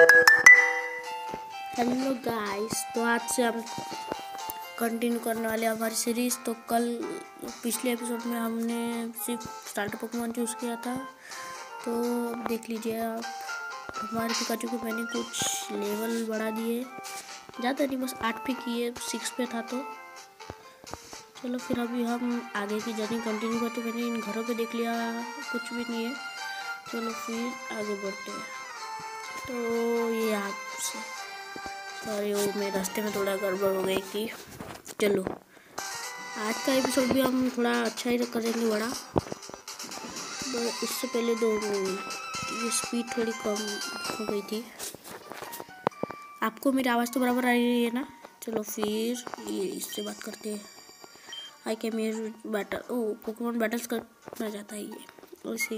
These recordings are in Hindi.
हेलो गाइस, तो आज से हम कंटिन्यू करने वाले हमारी सीरीज़। तो कल पिछले एपिसोड में हमने सिर्फ स्टार्टर पोकेमॉन चूज़ किया था, तो देख लीजिए आप। हमारे पिकाचू को मैंने कुछ लेवल बढ़ा दिए, ज़्यादा नहीं, बस 8 पे किए, 6 पे था। तो चलो फिर अभी हम आगे की जर्नी कंटिन्यू करते। मैंने इन घरों पे देख लिया, कुछ भी नहीं है, चलो फिर आगे बढ़ते हैं। तो ये आपसे सॉरी, वो मेरे रास्ते में थोड़ा गड़बड़ हो गई थी। चलो आज का एपिसोड भी हम थोड़ा अच्छा ही करेंगे, बड़ा। उससे पहले 2 ये स्पीड थोड़ी कम हो गई थी। आपको मेरी आवाज़ तो बराबर आ रही है ना? चलो फिर ये इससे बात करते हैं। I came here battle, Pokemon battles करना चाहता है ये वैसे ही।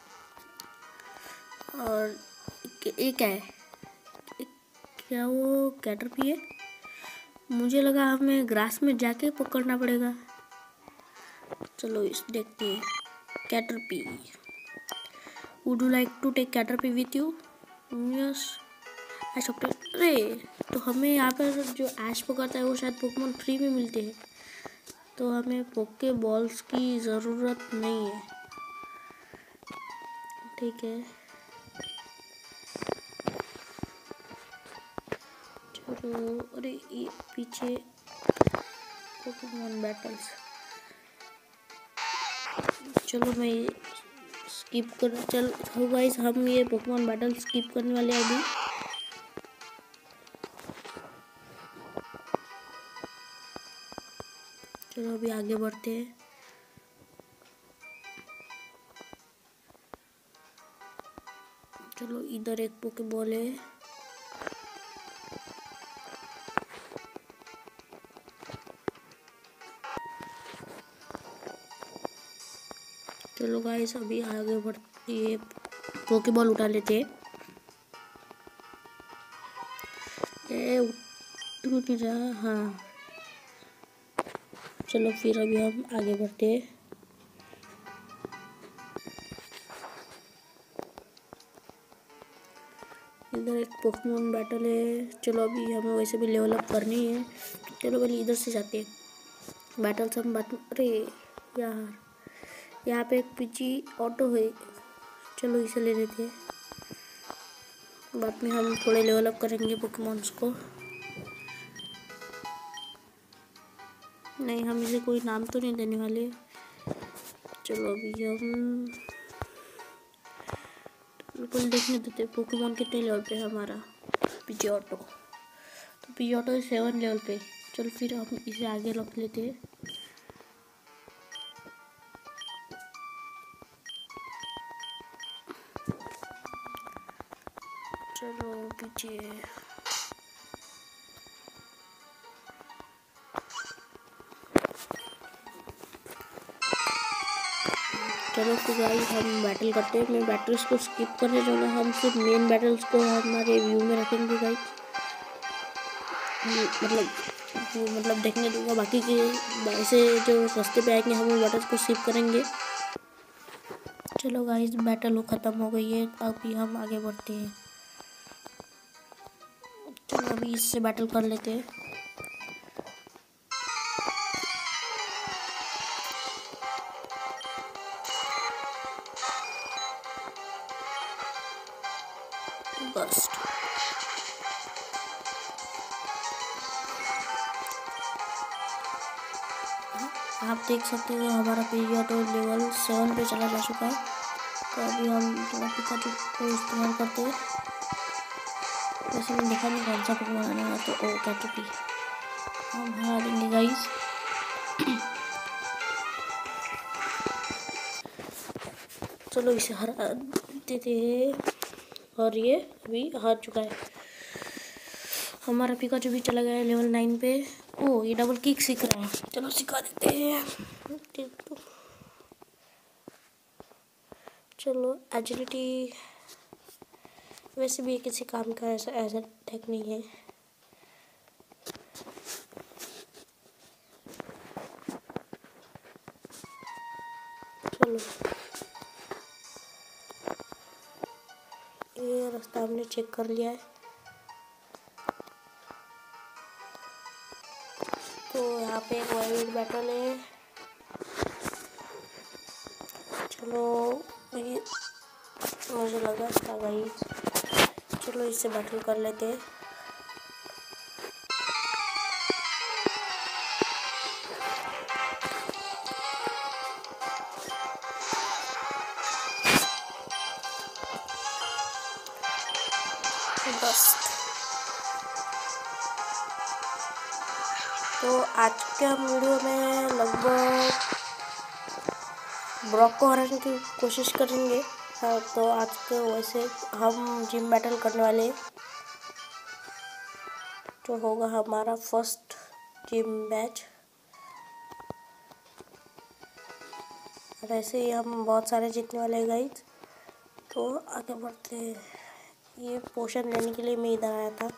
और ये क्या है? क्या वो कैटरपी है? मुझे लगा हमें ग्रास में जाके पकड़ना पड़ेगा। चलो इस देखते हैं। Caterpie, would you like to take Caterpie with you? Yes. अरे तो हमें यहाँ पर जो ऐश पकड़ता है वो शायद पोकेमॉन फ्री में मिलते हैं, तो हमें पोके बॉल्स की ज़रूरत नहीं है। ठीक है, चलो। अरे ये पीछे पोकेमॉन बैटल्स, चलो मैं ये स्किप कर गाइस, हम ये पोकेमॉन बैटल स्किप करने वाले हैं अभी। चलो अभी आगे बढ़ते हैं। चलो इधर एक पोकेबॉल है, चलो गाइस अभी आगे बढ़ते, ये पोकेबॉल उठा लेते हैं। उठ नहीं रहा, हाँ। चलो फिर अभी हम आगे बढ़ते हैं। इधर एक पोकेमॉन बैटल है। चलो अभी हमें वैसे भी लेवल अप करनी है, चलो पहले इधर से जाते हैं। बैटल से हम बात, अरे यार यहाँ पे एक पीची ऑटो है, चलो इसे ले लेते हैं। बाद में हम थोड़े लेवल अप करेंगे पोकेमॉन्स को। नहीं, हम इसे कोई नाम तो नहीं देने वाले। चलो अभी हम बिल्कुल देखने देते पोकेमॉन कितने लेवल पे है हमारा पीछे ऑटो। तो पीछे ऑटो 7 लेवल पे। चलो फिर हम इसे आगे रख लेते हैं। चलो पीछे, चलो तो गाइस हम बैटल करते हैं। मैं बैटल्स को स्किप करने जाऊँगा, हम सिर्फ मेन बैटल्स को हमारे व्यू में रखेंगे गाइस। मतलब देखने दूंगा, बाकी के ऐसे जो रास्ते पे आएंगे हम बैटल्स को स्किप करेंगे। चलो गाइस बैटल ख़त्म हो गई है, अभी हम आगे बढ़ते हैं। चलो अभी इससे बैटल कर लेते हैं। बस्ट, आप देख सकते हो हमारा पीरियड लेवल 7 पे चला जा चुका है। तो अभी हम थोड़ा पिकाचू को इस्तेमाल करते हैं। वैसे मैंने देखा नहीं कौन सा पोकेमॉन आने वाला, तो ओ कैटरपी हम हरा देंगे गाइस। चलो इसे हरा देते हैं, और ये अभी हार चुका है। हमारा पिकाचू भी चला गया है लेवल 9 पे। ओ ये डबल किक सीख रहा है, चलो सिखा देते हैं। चलो एजिलिटी वैसे भी किसी काम का ऐसा अटैक नहीं है। चलो ये रास्ता हमने चेक कर लिया है। यहाँ पे एक वाइल्ड बैटल है। चलो ये मुझे लगा था गाइस, चलो इससे बैटल कर लेते हैं। बस तो आज के हम वीडियो में लगभग ब्रॉक को हराने की कोशिश करेंगे। हाँ, तो आज के वैसे हम जिम बैटल करने वाले, जो होगा हमारा फर्स्ट जिम मैच। और ऐसे ही हम बहुत सारे जीतने वाले हैं गाइस। तो आगे बढ़ते हैं। ये पोशन लेने के लिए मैं इधर आया था।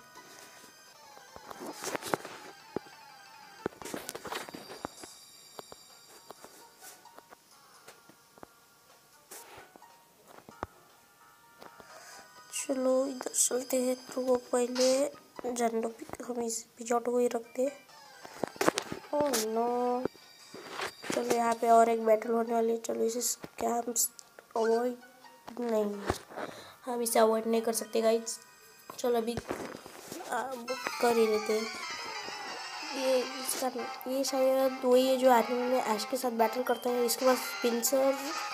चलो इधर चलते हैं। तो वो पहले झंडों हम इस पिजोटो को ही रखते हैं। ओह नो, चलो यहाँ पे और एक बैटल होने वाली है। चलो इसे स्कैम्स अवॉइड नहीं, हम इसे अवॉइड नहीं कर सकते गाइस। चलो अभी बुक कर ही लेते हैं। ये शायद वही है जो आदमी में ऐश के साथ बैटल करता है। इसके पास पिंसर,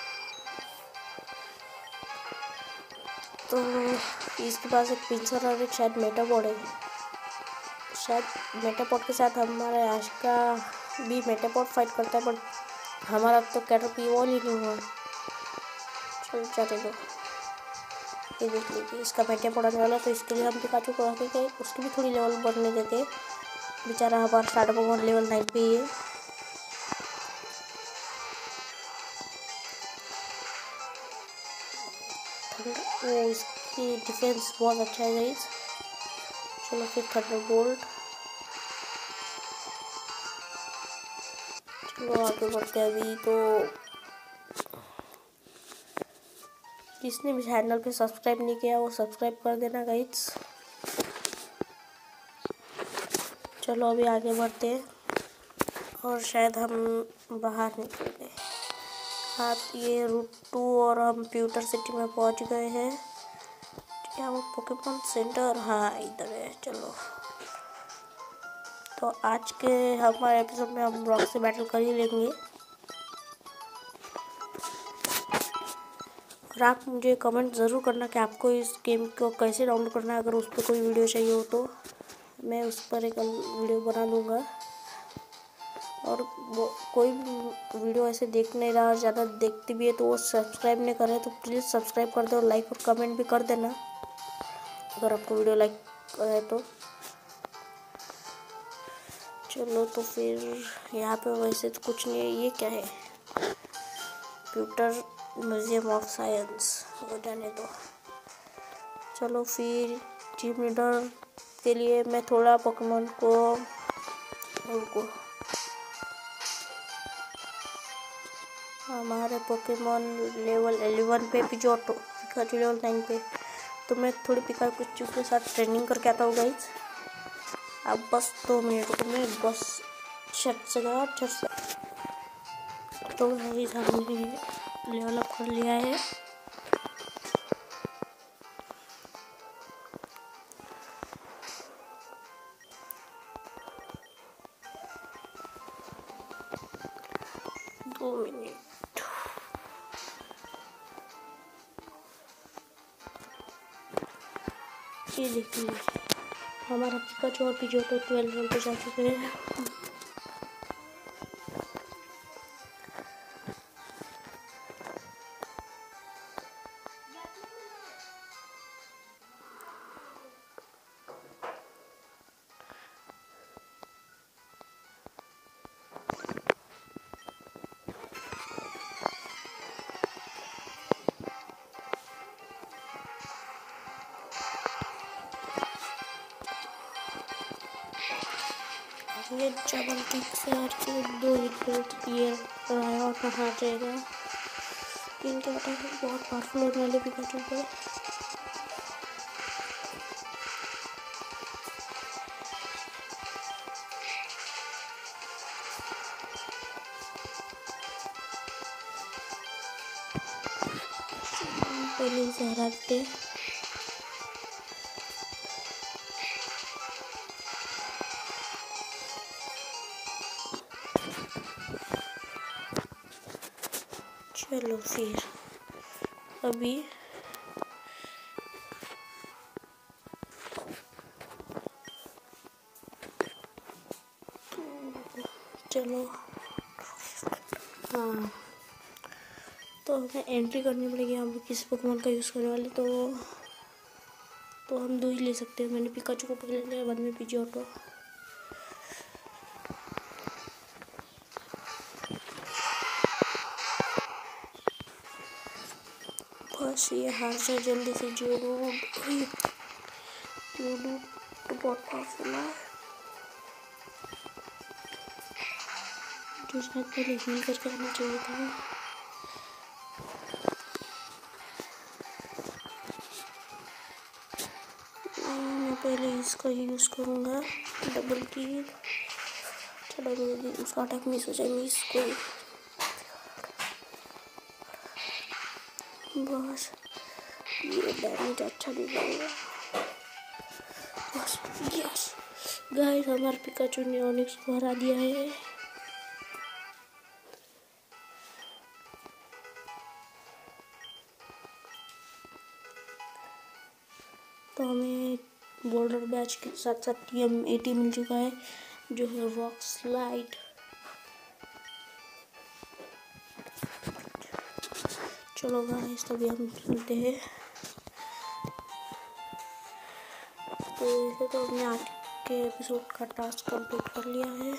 तो इसके पास एक पिंसर और एक शायद मेटापॉड है। शायद मेटापॉड के साथ हमारा ऐश का भी मेटापॉड फाइट करता है, बट हमारा तो कैटरपीवॉल ही नहीं हुआ। चल जाते दो। ये देख लीजिए, इसका मेटापॉड आने वाला, तो इसके लिए हम पिकाचू को रखेंगे। उसकी भी थोड़ी लेवल बढ़ने देते। बेचारा हमारा स्टार्टर पोकेमॉन लेवल 9 पे ही है। वो इसकी डिफेंस बहुत अच्छा है गाइस। चलो फिर थंडरबोल्ट। चलो आगे बढ़ते हैं। अभी तो जिसने भी चैनल पे सब्सक्राइब नहीं किया वो सब्सक्राइब कर देना गाइस। चलो अभी आगे बढ़ते हैं और शायद हम बाहर निकल गए। हाँ, ये रूट 2 और हम प्यूटर सिटी में पहुंच गए हैं। क्या वो पोकेमॉन सेंटर? हाँ इधर है। चलो तो आज के हमारे एपिसोड में हम ब्रॉक से बैटल कर ही लेंगे। और आप मुझे कमेंट ज़रूर करना कि आपको इस गेम को कैसे डाउनलोड करना है। अगर उस पर कोई वीडियो चाहिए हो तो मैं उस पर एक वीडियो बना दूँगा। और वो कोई भी वीडियो ऐसे देख नहीं रहा, ज़्यादा देखते भी है तो वो सब्सक्राइब नहीं कर रहे, तो प्लीज़ सब्सक्राइब कर दो और लाइक और कमेंट भी कर देना अगर आपको वीडियो लाइक है तो। चलो तो फिर यहाँ पे वैसे तो कुछ नहीं है। ये क्या है? कंप्यूटर म्यूजियम ऑफ साइंस, वो जाने दो। चलो फिर टीम लीडर के लिए मैं थोड़ा पोकेमॉन को उनको हमारे पोकेमॉन लेवल 11 पे पिकाचू लेवल 9 पे, तो मैं थोड़ी पिकाचू के साथ ट्रेनिंग करके आता हूँ गाइस। अब बस 2 मिनट में बस छट से तो गाइस हमने लेवल अप कर लिया है। दो मिनट। ये देखिए हमारा पिकाचू और पिजोटो 12 लेवल पे जा चुके हैं। ये डबल किक से आके 2 हिट ये राया और हार जाएगा। इनके अटैक बहुत पावरफुल होने वाले पिकाचू पे। पहले इसे हराते हैं। चलो फिर अभी चलो हाँ, तो हमें एंट्री करनी पड़ेगी। हम किस पोकेमॉन का यूज़ करने वाले, तो हम 2 ही ले सकते हैं। मैंने पिकाचू को पकड़ लिया, बाद में पीजीओटो। बस ये हार जाए जल्दी से। जोरूड तो बहुत पावरफुल है, जो शायद पहले हील करके आना चाहिए था। मैं पहले इसका यूज़ करूँगा, डबल की। चलो उसका अटैक मिस हो जाएगा, इसको बस ये डैमेज अच्छा नहीं लगेगा। बस यस गाइस, हमारे पिकाचू ने ऑनिक्स को हरा दिया है। तो हमें बॉर्डर बैच के साथ साथ TM80 मिल चुका है, जो है रॉक स्लाइड। चलो गाइस, तभी हम चलते हैं। तो इसे तो हमने आज के एपिसोड का टास्क कंप्लीट कर लिया है।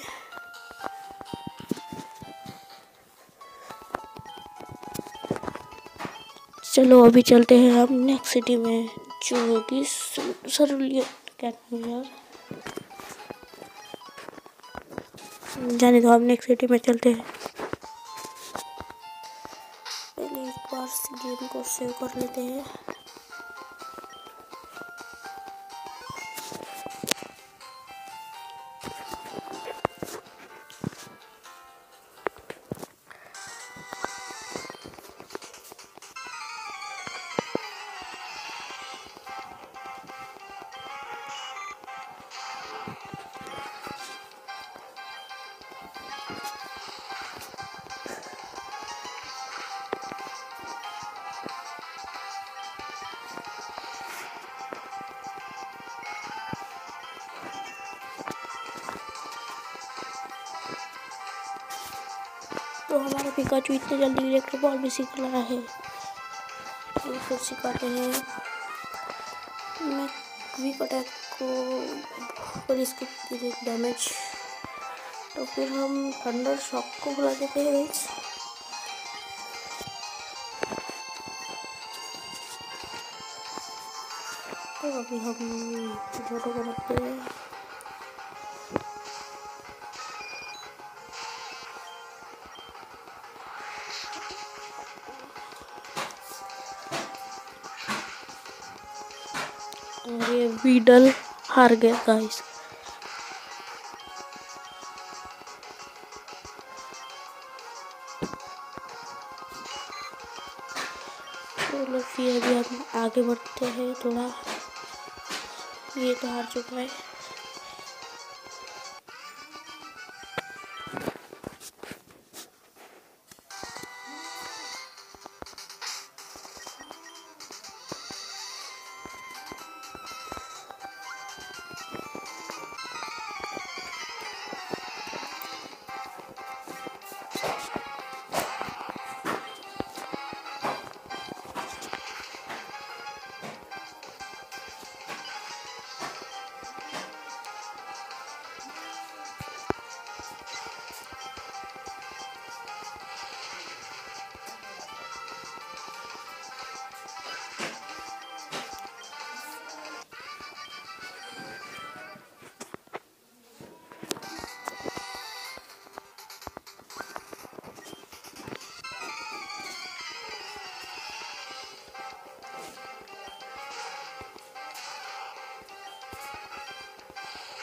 चलो अभी चलते हैं हम नेक्स्ट सिटी में, जो कि सरुलियन क्या नाम है यार, जाने दो। हम नेक्स्ट सिटी में चलते हैं। पहले एक बार गेम को सेव कर लेते हैं। तो हमारा पिकाचू इतने जल्दी इलेक्ट्रो बॉल भी सीख रहा है। तो फिर सिखाते हैं मैं क्विक अटैक को और इसके डैमेज। तो फिर हम थंडर शॉक को बुला देते हैं। तो अभी हम फोटो को रखते हैं। और ये वीडल हार गया गाइस। चलो फिर अभी हम आगे बढ़ते हैं थोड़ा। ये तो हार चुका है।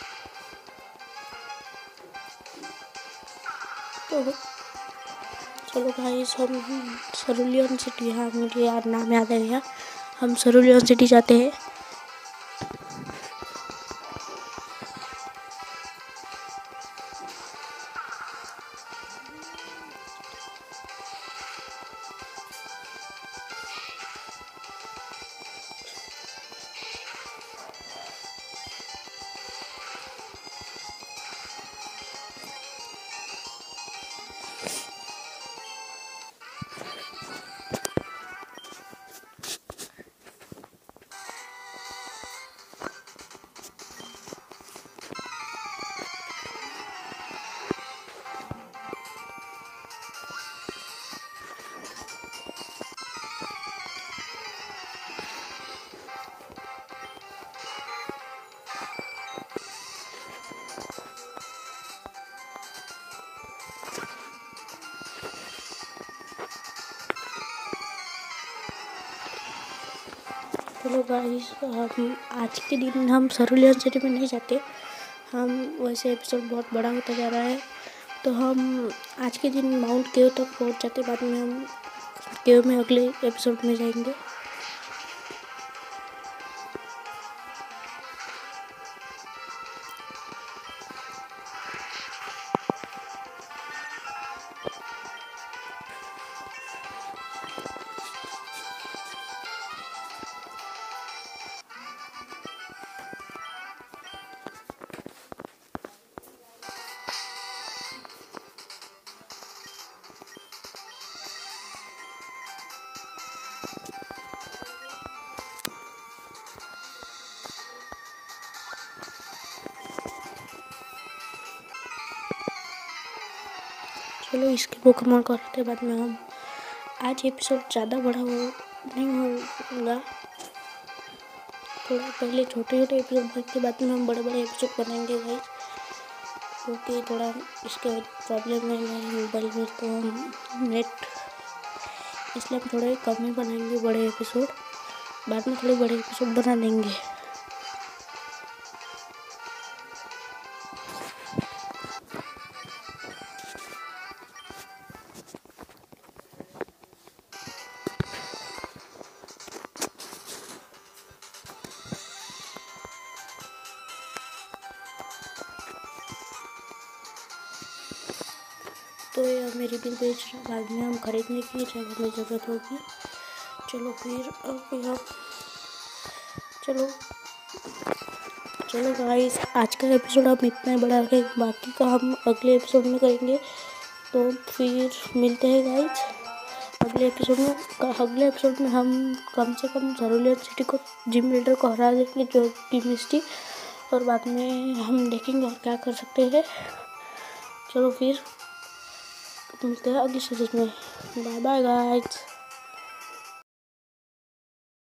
तो चलो गाइस, हम सरुलियन सिटी, हाँ मुझे याद नाम याद आ गया, हम सरुलियन सिटी जाते हैं। चलो गाइस, हम आज के दिन हम सरुलियन सिटी में नहीं जाते, हम वैसे एपिसोड बहुत बड़ा होता जा रहा है, तो हम आज के दिन माउंट केव तक पहुंच जाते, बाद में हम केव में अगले एपिसोड में जाएंगे। चलो इसकी मुकम्मल करते बाद में हम आज एपिसोड ज़्यादा बड़ा नहीं होगा, थोड़ा पहले छोटे छोटे एपिसोड बनते, बाद में हम बड़े बड़े एपिसोड बनाएंगे गाइस, क्योंकि थोड़ा इसके प्रॉब्लम है मेरे मोबाइल में, तो हम नेट, इसलिए हम थोड़े कम ही बनाएंगे बड़े एपिसोड, बाद में थोड़े बड़े एपिसोड बना देंगे। तो ये मेरी बिल बेच रहा, बाद में हम खरीदने की जब हमें ज़रूरत होगी। चलो फिर चलो गाइस, आज का एपिसोड हम इतना बड़ा रखें, बाकी का हम अगले एपिसोड में करेंगे। तो फिर मिलते हैं गाइस अगले एपिसोड में हम कम से कम सरुलियन सिटी को, जिम लीडर को हरा देंगे, जो कि मिस्टी, और बाद में हम देखेंगे और क्या कर सकते हैं। चलो फिर मिलते हैं अगली सीरीज में। Bye bye guys.